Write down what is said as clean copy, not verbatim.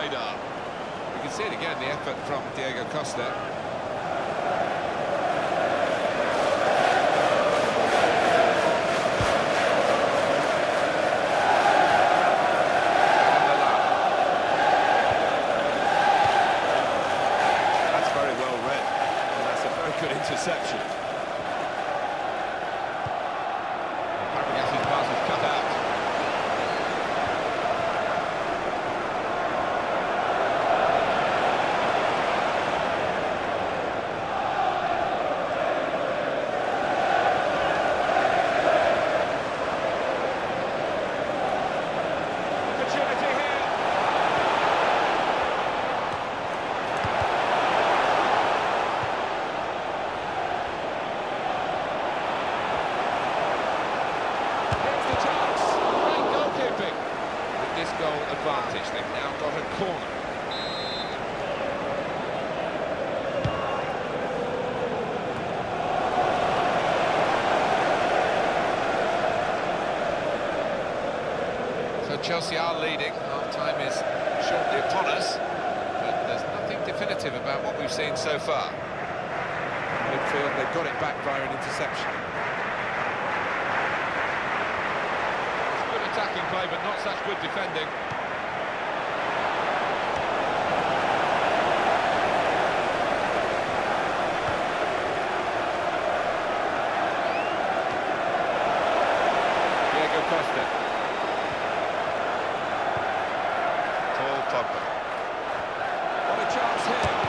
radar. You can see it again, the effort from Diego Costa. That's very well read, and that's a very good interception. Fabregas's pass is cut out. Opportunity here. Here's the chance. Great goalkeeping. With this goal advantage, they've now got a corner. So Chelsea are leading. Half-time is shortly upon us, but there's nothing definitive about what we've seen so far. Midfield, they've got it back via an interception. It's good attacking play, but not such good defending. Diego Costa. Paul Pogba. What a chance here.